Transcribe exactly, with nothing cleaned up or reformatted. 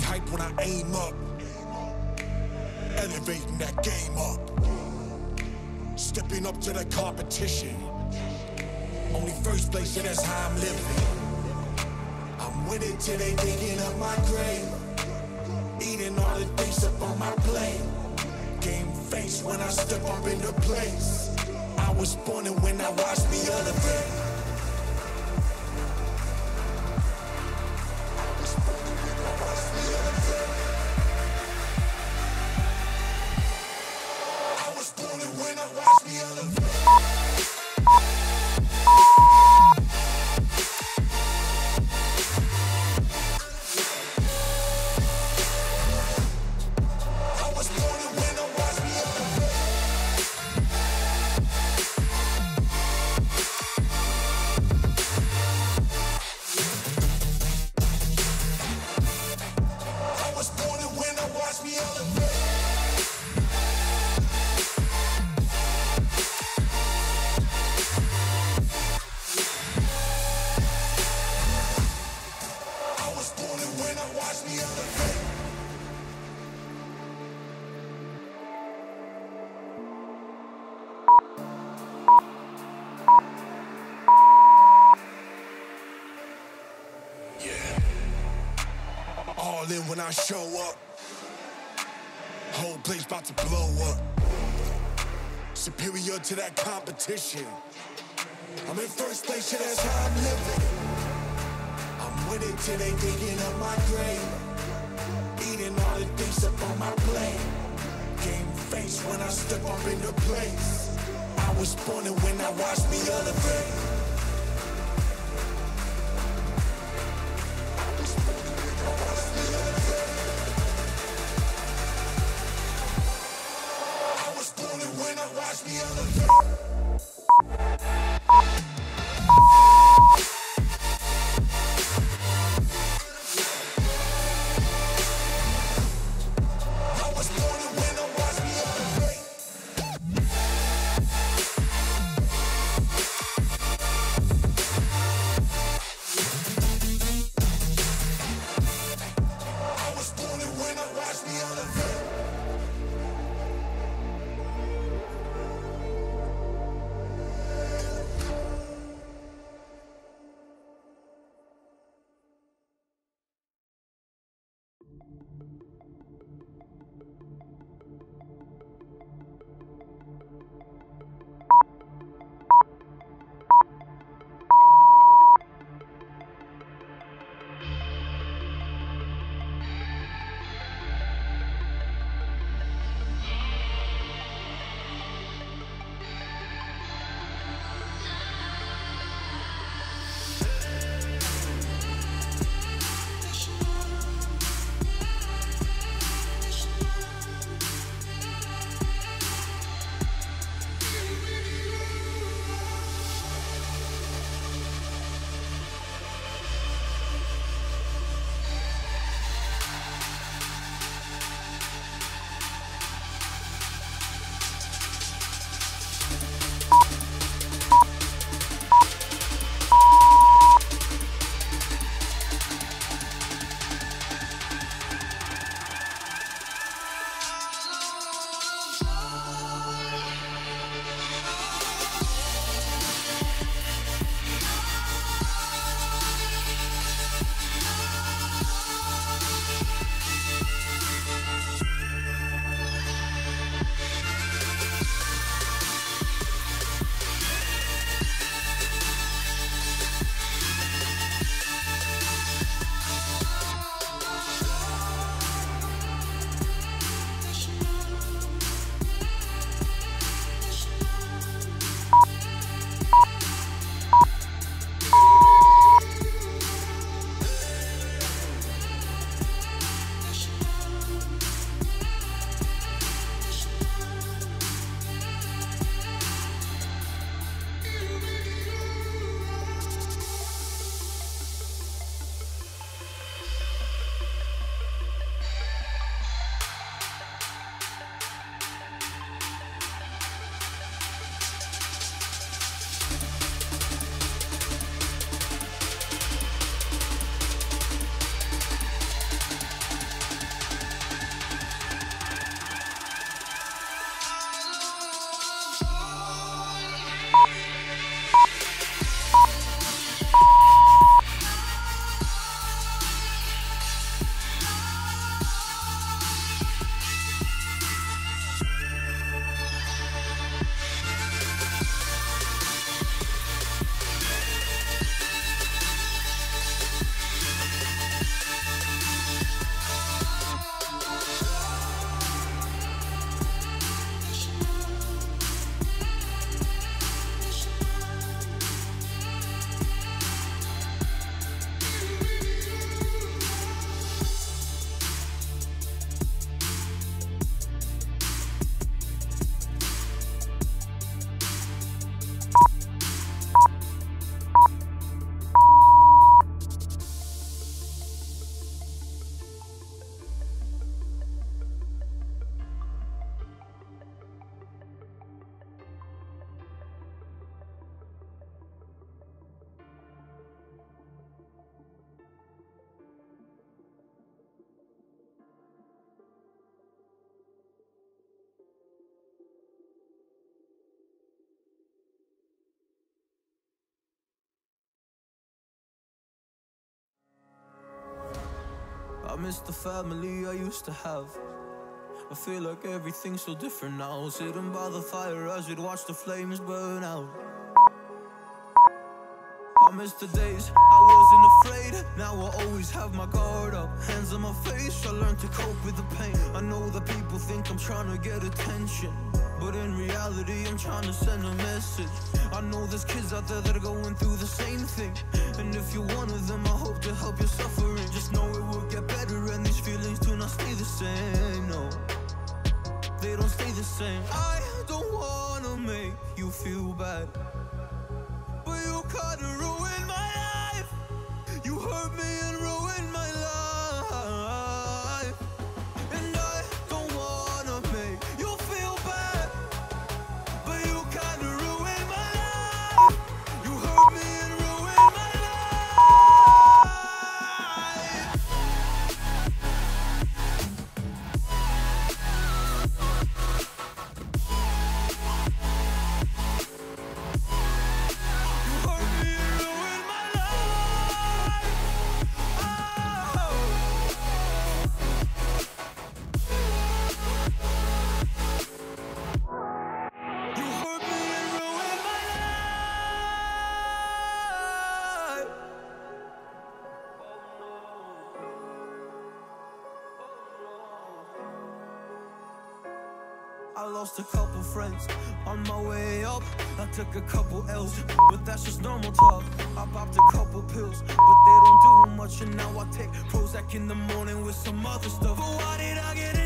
hype when I aim up, elevating that game up, stepping up to the competition. Only first place, yeah, that's how I'm living. I'm winning till they digging up my grave, eating all the things up on my plate. Game face when I step up into place. I was born and when I watch me elevate. I was born and when I watch me elevate. All in when I show up, whole place about to blow up. Superior to that competition. I'm in first place, yeah, that's how I'm living. I'm winning till they digging up my grave, eating all the things up on my plate. Game face when I step up into place. I was born and when I watch me elevate. Watch me elevate. I was born and when I watch me elevate. miss the family I used to have. I feel like everything's so different now. Sitting by the fire as we'd watch the flames burn out. I miss the days I wasn't afraid. Now I always have my guard up. Hands on my face, I learned to cope with the pain. I know that people think I'm trying to get attention, but in reality I'm trying to send a message. I know there's kids out there that are going through the same thing, and if you're one of them, I hope to help your suffering. Just know it will get better, and these feelings do not stay the same. No, they don't stay the same. I don't wanna make you feel bad, but you kinda ruined my life. You hurt me and ruined my life, and I don't wanna make you feel bad, but you kinda ruined my life. You hurt me and ruined my I lost a couple friends on my way up. I took a couple L's, but that's just normal talk. I popped a couple pills, but they don't do much, and now I take Prozac in the morning with some other stuff. But why did I get